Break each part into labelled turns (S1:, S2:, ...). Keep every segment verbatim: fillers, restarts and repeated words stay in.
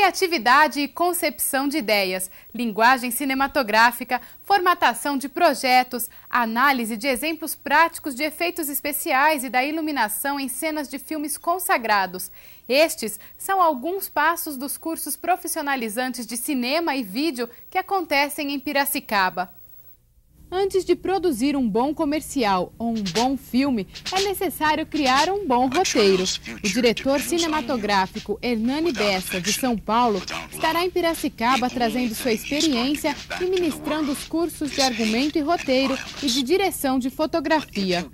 S1: criatividade e concepção de ideias, linguagem cinematográfica, formatação de projetos, análise de exemplos práticos de efeitos especiais e da iluminação em cenas de filmes consagrados. Estes são alguns passos dos cursos profissionalizantes de cinema e vídeo que acontecem em Piracicaba. Antes de produzir um bom comercial ou um bom filme, é necessário criar um bom roteiro. O diretor cinematográfico Hernani Bessa, de São Paulo, estará em Piracicaba trazendo sua experiência e ministrando os cursos de argumento e roteiro e de direção de fotografia.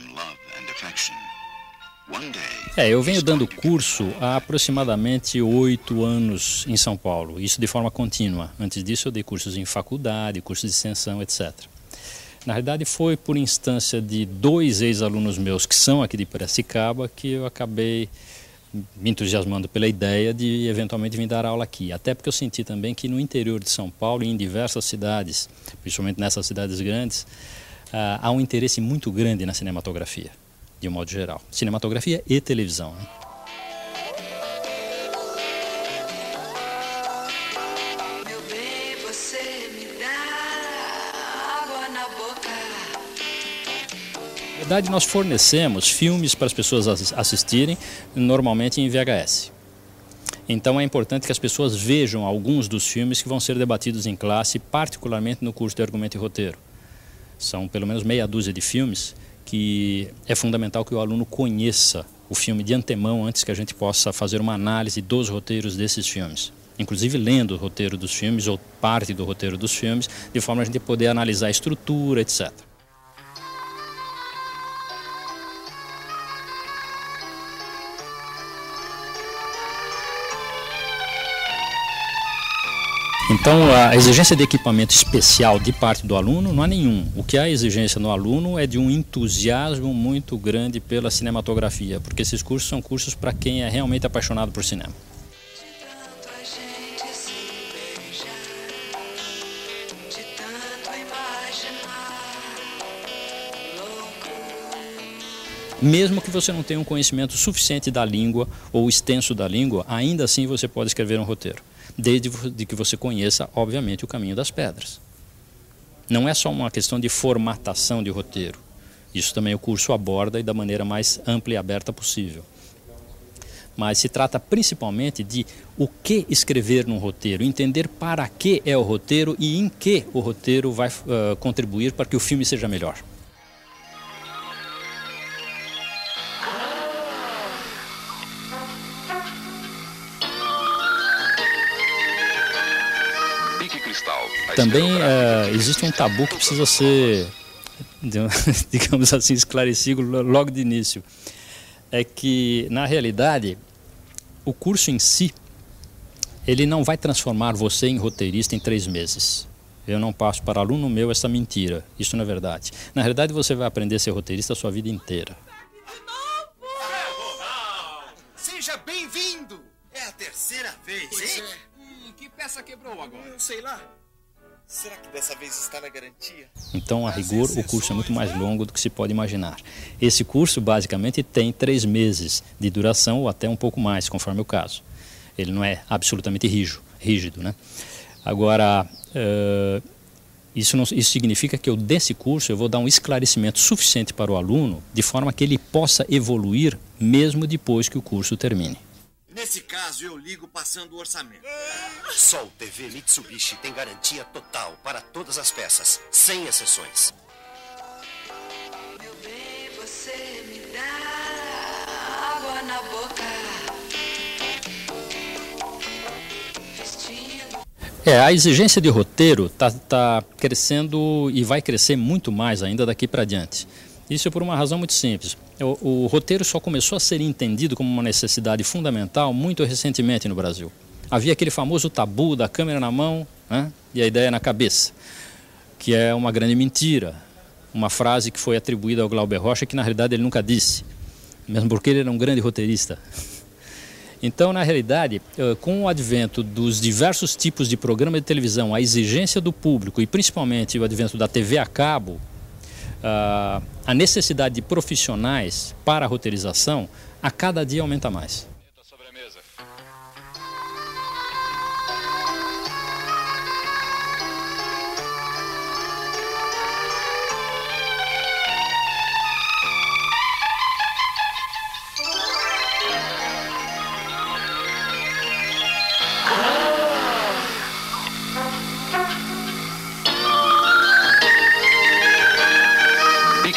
S2: É, eu venho dando curso há aproximadamente oito anos em São Paulo, isso de forma contínua. Antes disso eu dei cursos em faculdade, cursos de extensão, etcétera. Na realidade foi por instância de dois ex-alunos meus que são aqui de Piracicaba que eu acabei me entusiasmando pela ideia de eventualmente vir dar aula aqui. Até porque eu senti também que no interior de São Paulo e em diversas cidades, principalmente nessas cidades grandes, ah, há um interesse muito grande na cinematografia, de um modo geral. Cinematografia e televisão, né? Na verdade, nós fornecemos filmes para as pessoas assistirem, normalmente em V H S. Então é importante que as pessoas vejam alguns dos filmes que vão ser debatidos em classe, particularmente no curso de argumento e roteiro. São pelo menos meia dúzia de filmes que é fundamental que o aluno conheça o filme de antemão antes que a gente possa fazer uma análise dos roteiros desses filmes. Inclusive lendo o roteiro dos filmes ou parte do roteiro dos filmes, de forma a gente poder analisar a estrutura, etcétera. Então, a exigência de equipamento especial de parte do aluno não há nenhum. O que há exigência no aluno é de um entusiasmo muito grande pela cinematografia, porque esses cursos são cursos para quem é realmente apaixonado por cinema. Mesmo que você não tenha um conhecimento suficiente da língua ou extenso da língua, ainda assim você pode escrever um roteiro. Desde que você conheça, obviamente, o caminho das pedras. Não é só uma questão de formatação de roteiro. Isso também o curso aborda e da maneira mais ampla e aberta possível. Mas se trata principalmente de o que escrever num roteiro, entender para que é o roteiro e em que o roteiro vai uh, contribuir para que o filme seja melhor. Também uh, existe um tabu que precisa ser, digamos assim, esclarecido logo de início. É que, na realidade, o curso em si, ele não vai transformar você em roteirista em três meses. Eu não passo para aluno meu essa mentira. Isso não é verdade. Na realidade, você vai aprender a ser roteirista a sua vida inteira.
S3: Seja bem-vindo! É a terceira vez,
S4: pois
S3: hein?
S4: É. Hum, que peça quebrou agora?
S3: Não sei lá. Será que dessa vez está na garantia?
S2: Então, a rigor, o curso é muito mais longo do que se pode imaginar. Esse curso, basicamente, tem três meses de duração ou até um pouco mais, conforme o caso. Ele não é absolutamente rígido, rígido, né? Agora, uh, isso, não, isso significa que eu, desse curso, eu vou dar um esclarecimento suficiente para o aluno, de forma que ele possa evoluir mesmo depois que o curso termine.
S3: Nesse caso, eu ligo passando o orçamento.
S5: Sol T V Mitsubishi tem garantia total para todas as peças, sem exceções.
S6: Meu bem, você me dá água na boca. Vestindo.
S2: É, a exigência de roteiro está tá crescendo e vai crescer muito mais ainda daqui para diante. Isso é por uma razão muito simples. O, o roteiro só começou a ser entendido como uma necessidade fundamental muito recentemente no Brasil. Havia aquele famoso tabu da câmera na mão, né, e a ideia na cabeça, que é uma grande mentira. Uma frase que foi atribuída ao Glauber Rocha que na realidade ele nunca disse, mesmo porque ele era um grande roteirista. Então, na realidade, com o advento dos diversos tipos de programa de televisão, a exigência do público e principalmente o advento da T V a cabo, Uh, a necessidade de profissionais para a roteirização a cada dia aumenta mais.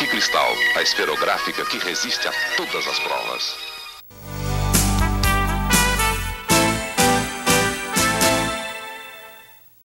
S7: Cristal, a esferográfica que resiste a todas as provas.